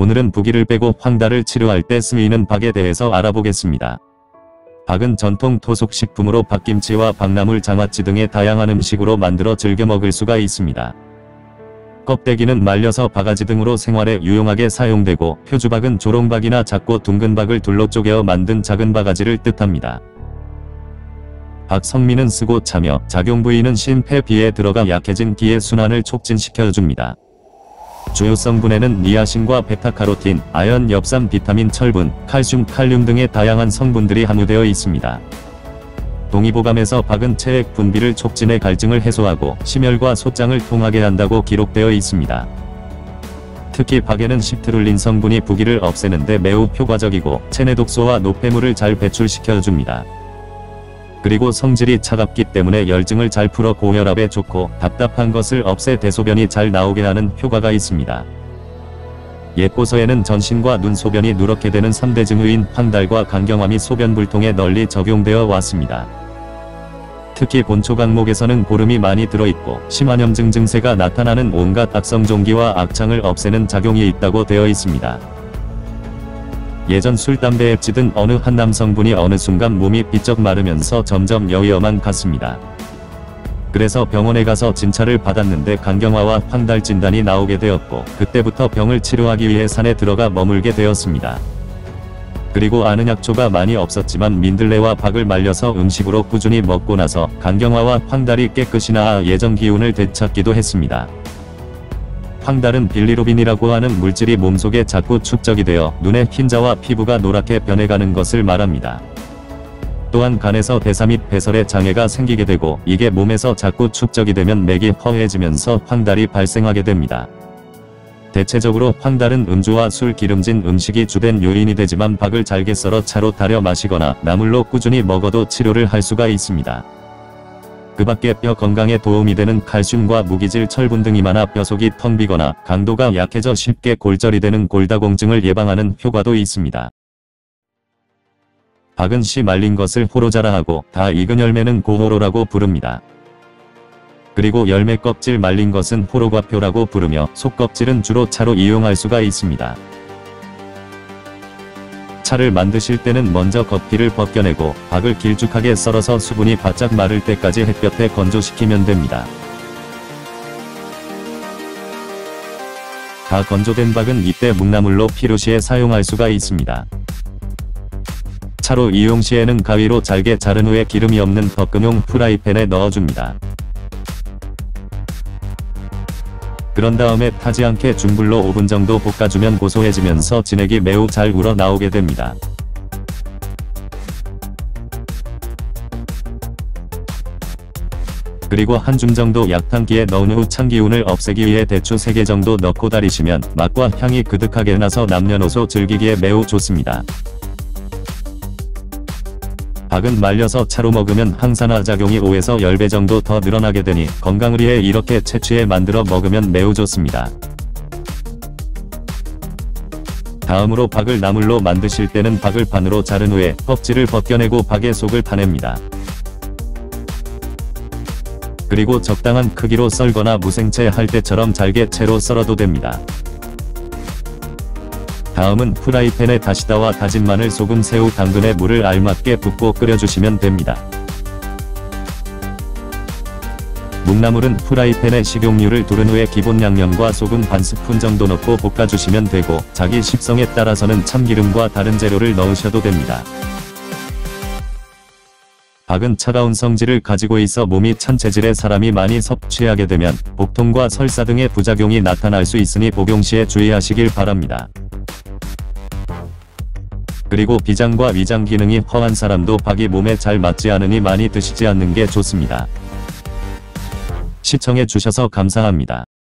오늘은 부기를 빼고 황달을 치료할 때 쓰이는 박에 대해서 알아보겠습니다. 박은 전통 토속식품으로 박김치와 박나물, 장아찌 등의 다양한 음식으로 만들어 즐겨 먹을 수가 있습니다. 껍데기는 말려서 바가지 등으로 생활에 유용하게 사용되고, 표주박은 조롱박이나 작고 둥근 박을 둘로 쪼개어 만든 작은 바가지를 뜻합니다. 박 성미는 쓰고 차며 작용 부위는 심폐 비에 들어가 약해진 기의 순환을 촉진시켜줍니다. 주요 성분에는 니아신과 베타카로틴, 아연, 엽산, 비타민, 철분, 칼슘, 칼륨 등의 다양한 성분들이 함유되어 있습니다. 동의보감에서 박은 체액 분비를 촉진해 갈증을 해소하고 심혈과 소장을 통하게 한다고 기록되어 있습니다. 특히 박에는 시트룰린 성분이 부기를 없애는데 매우 효과적이고 체내 독소와 노폐물을 잘 배출시켜줍니다. 그리고 성질이 차갑기 때문에 열증을 잘 풀어 고혈압에 좋고, 답답한 것을 없애 대소변이 잘 나오게 하는 효과가 있습니다. 옛고서에는 전신과 눈, 소변이 누렇게 되는 3대 증후인 황달과 간경화미, 소변불통에 널리 적용되어 왔습니다. 특히 본초 강목에서는 고름이 많이 들어있고 심한염증 증세가 나타나는 온갖 악성종기와 악창을 없애는 작용이 있다고 되어 있습니다. 예전 술, 담배, 앱지 등 어느 한 남성분이 어느 순간 몸이 비쩍 마르면서 점점 여위어만 갔습니다. 그래서 병원에 가서 진찰을 받았는데 간경화와 황달 진단이 나오게 되었고, 그때부터 병을 치료하기 위해 산에 들어가 머물게 되었습니다. 그리고 아는 약초가 많이 없었지만 민들레와 박을 말려서 음식으로 꾸준히 먹고 나서 간경화와 황달이 깨끗이 나아 예전 기운을 되찾기도 했습니다. 황달은 빌리루빈이라고 하는 물질이 몸속에 자꾸 축적이 되어 눈의 흰자와 피부가 노랗게 변해가는 것을 말합니다. 또한 간에서 대사 및 배설에 장애가 생기게 되고, 이게 몸에서 자꾸 축적이 되면 맥이 허해지면서 황달이 발생하게 됩니다. 대체적으로 황달은 음주와 술, 기름진 음식이 주된 요인이 되지만 박을 잘게 썰어 차로 달여 마시거나 나물로 꾸준히 먹어도 치료를 할 수가 있습니다. 그 밖에 뼈 건강에 도움이 되는 칼슘과 무기질, 철분 등이 많아 뼈속이 텅 비거나 강도가 약해져 쉽게 골절이 되는 골다공증을 예방하는 효과도 있습니다. 박은 씨 말린 것을 호로자라 하고, 다 익은 열매는 고호로라고 부릅니다. 그리고 열매 껍질 말린 것은 호로과표라고 부르며, 속껍질은 주로 차로 이용할 수가 있습니다. 차를 만드실 때는 먼저 겉피를 벗겨내고 박을 길쭉하게 썰어서 수분이 바짝 마를 때까지 햇볕에 건조시키면 됩니다. 다 건조된 박은 이때 묵나물로 필요시에 사용할 수가 있습니다. 차로 이용 시에는 가위로 잘게 자른 후에 기름이 없는 덮금용 프라이팬에 넣어줍니다. 그런 다음에 타지 않게 중불로 5분 정도 볶아주면 고소해지면서 진액이 매우 잘 우러나오게 됩니다. 그리고 한 줌 정도 약탕기에 넣은 후 찬기운을 없애기 위해 대추 3개 정도 넣고 달이시면 맛과 향이 그득하게 나서 남녀노소 즐기기에 매우 좋습니다. 박은 말려서 차로 먹으면 항산화작용이 5에서 10배 정도 더 늘어나게 되니 건강을 위해 이렇게 채취해 만들어 먹으면 매우 좋습니다. 다음으로 박을 나물로 만드실 때는 박을 반으로 자른 후에 껍질을 벗겨내고 박의 속을 파냅니다. 그리고 적당한 크기로 썰거나 무생채 할 때처럼 잘게 채로 썰어도 됩니다. 다음은 프라이팬에 다시다와 다진 마늘, 소금, 새우, 당근에 물을 알맞게 붓고 끓여주시면 됩니다. 묵나물은 프라이팬에 식용유를 두른 후에 기본 양념과 소금 반 스푼 정도 넣고 볶아주시면 되고, 자기 식성에 따라서는 참기름과 다른 재료를 넣으셔도 됩니다. 박은 차가운 성질을 가지고 있어 몸이 찬 체질의 사람이 많이 섭취하게 되면 복통과 설사 등의 부작용이 나타날 수 있으니 복용 시에 주의하시길 바랍니다. 그리고 비장과 위장 기능이 허한 사람도 박이 몸에 잘 맞지 않으니 많이 드시지 않는 게 좋습니다. 시청해 주셔서 감사합니다.